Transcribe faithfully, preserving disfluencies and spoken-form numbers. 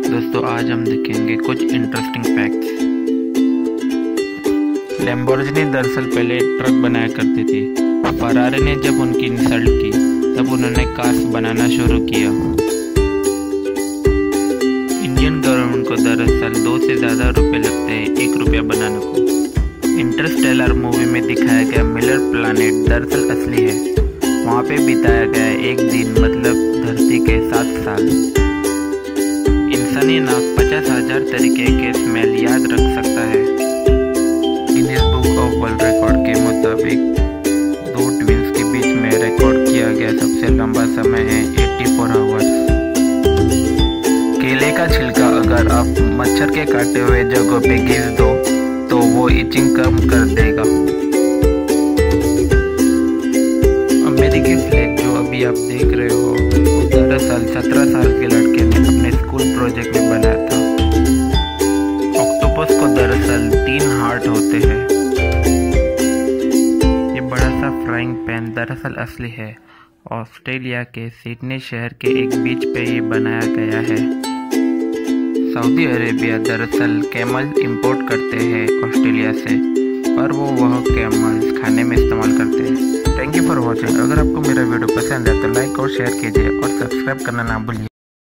दोस्तों आज हम देखेंगे कुछ इंटरेस्टिंग फैक्ट्स। लैम्बोर्गिनी दरअसल पहले ट्रक बनाया करती थी। फरारी ने जब उनकी इंसल्ट की तब उन्होंने कार्स बनाना शुरू किया। इंडियन गवर्नमेंट को दरअसल दो से ज़्यादा रुपए लगते हैं एक रुपया बनाने को। इंटरस्टेलर मूवी में दिखाया गया मिलर प्लानेट दरअसल असली है। वहाँ पे बिताया गया एक दिन मतलब धरती के सात साल। इंसानी नाक पचास हजार तरीके के स्मेल याद रख सकता है। Guinness Book of World Record के मुताबिक दो ट्विंस के बीच में रिकॉर्ड किया गया सबसे लंबा समय है चौरासी आवर्स। केले का छिलका अगर आप मच्छर के काटे हुए जगहों पे घिस दो तो वो इचिंग कम कर देगा। अमेरिकी फ्लैग जो अभी आप देख रहे हो वो दरअसल सत्रह साल के लड़के ने अपने स्कूल प्रोजेक्ट में बनाया था। ऑक्टोपस को दरअसल तीन हार्ट होते हैं। ये बड़ा सा फ्राइंग पैन दरअसल असली है। ऑस्ट्रेलिया के सिडनी शहर के एक बीच पे ये बनाया गया है। सऊदी अरेबिया दरअसल कैमल इंपोर्ट करते हैं ऑस्ट्रेलिया से, पर वो वह कैमल्स खाने में इस्तेमाल करते हैं। Thank you for watching. अगर आपको मेरा वीडियो पसंद है तो लाइक और शेयर कीजिए और सब्सक्राइब करना ना भूलिए।